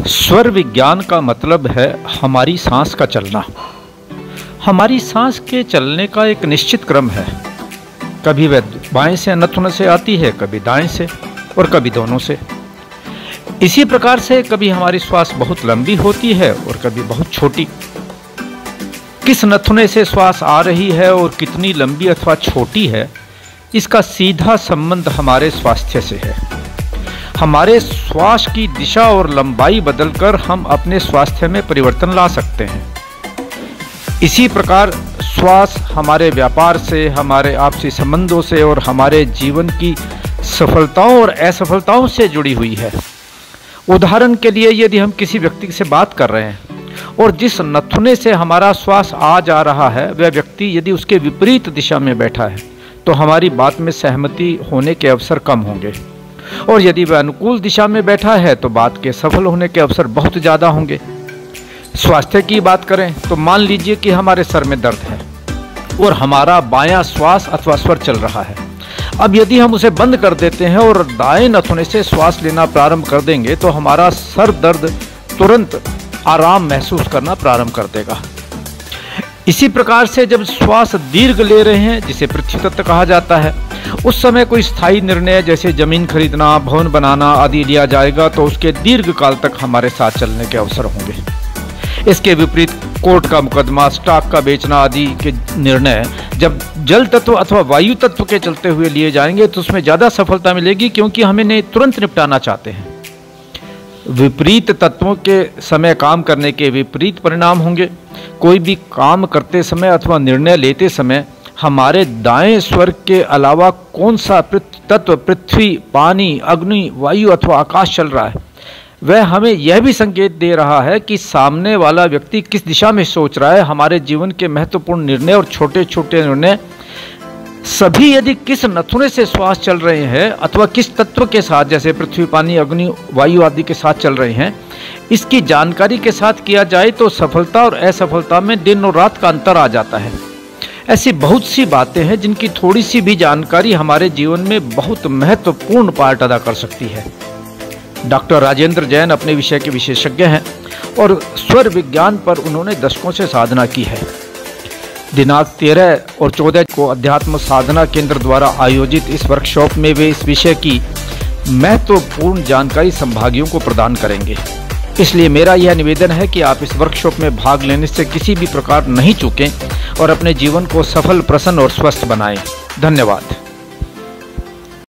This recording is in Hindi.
स्वर विज्ञान का मतलब है हमारी सांस का चलना। हमारी सांस के चलने का एक निश्चित क्रम है। कभी वह बाएं से नथुने से आती है, कभी दाएं से और कभी दोनों से। इसी प्रकार से कभी हमारी श्वास बहुत लंबी होती है और कभी बहुत छोटी। किस नथुने से श्वास आ रही है और कितनी लंबी अथवा छोटी है, इसका सीधा संबंध हमारे स्वास्थ्य से है। हमारे श्वास की दिशा और लंबाई बदलकर हम अपने स्वास्थ्य में परिवर्तन ला सकते हैं। इसी प्रकार श्वास हमारे व्यापार से, हमारे आपसी संबंधों से और हमारे जीवन की सफलताओं और असफलताओं से जुड़ी हुई है। उदाहरण के लिए, यदि हम किसी व्यक्ति से बात कर रहे हैं और जिस नथुने से हमारा श्वास आ जा रहा है, वह व्यक्ति यदि उसके विपरीत दिशा में बैठा है तो हमारी बात में सहमति होने के अवसर कम होंगे, और यदि वह अनुकूल दिशा में बैठा है तो बात के सफल होने के अवसर बहुत ज़्यादा होंगे। स्वास्थ्य की बात करें तो मान लीजिए कि हमारे सर में दर्द है और हमारा बायां श्वास अथवा स्वर चल रहा है। अब यदि हम उसे बंद कर देते हैं और दाएं नथुने से श्वास लेना प्रारंभ कर देंगे तो हमारा सर दर्द तुरंत आराम महसूस करना प्रारंभ कर देगा। इसी प्रकार से जब श्वास दीर्घ ले रहे हैं, जिसे पृथ्वी तत्व कहा जाता है, उस समय कोई स्थायी निर्णय जैसे जमीन खरीदना, भवन बनाना आदि लिया जाएगा तो उसके दीर्घ काल तक हमारे साथ चलने के अवसर होंगे। इसके विपरीत कोर्ट का मुकदमा, स्टॉक का बेचना आदि के निर्णय जब जल तत्व अथवा वायु तत्व के चलते हुए लिए जाएंगे तो उसमें ज़्यादा सफलता मिलेगी, क्योंकि हम इन्हें तुरंत निपटाना चाहते हैं। विपरीत तत्वों के समय काम करने के विपरीत परिणाम होंगे। कोई भी काम करते समय अथवा निर्णय लेते समय हमारे दाएं स्वर के अलावा कौन सा तत्व पृथ्वी, पानी, अग्नि, वायु अथवा आकाश चल रहा है, वह हमें यह भी संकेत दे रहा है कि सामने वाला व्यक्ति किस दिशा में सोच रहा है। हमारे जीवन के महत्वपूर्ण निर्णय और छोटे छोटे निर्णय सभी यदि किस नथुने से श्वास चल रहे हैं अथवा किस तत्व के साथ, जैसे पृथ्वी, पानी, अग्नि, वायु आदि के साथ चल रहे हैं, इसकी जानकारी के साथ किया जाए तो सफलता और असफलता में दिन और रात का अंतर आ जाता है। ऐसी बहुत सी बातें हैं जिनकी थोड़ी सी भी जानकारी हमारे जीवन में बहुत महत्वपूर्ण पार्ट अदा कर सकती है। डॉक्टर राजेंद्र जैन अपने विषय के विशेषज्ञ हैं और स्वर विज्ञान पर उन्होंने दशकों से साधना की है। दिनांक 13 और 14 को अध्यात्म साधना केंद्र द्वारा आयोजित इस वर्कशॉप में वे इस विषय की महत्वपूर्ण जानकारी संभागियों को प्रदान करेंगे। इसलिए मेरा यह निवेदन है कि आप इस वर्कशॉप में भाग लेने से किसी भी प्रकार नहीं चूकें और अपने जीवन को सफल, प्रसन्न और स्वस्थ बनाएं। धन्यवाद।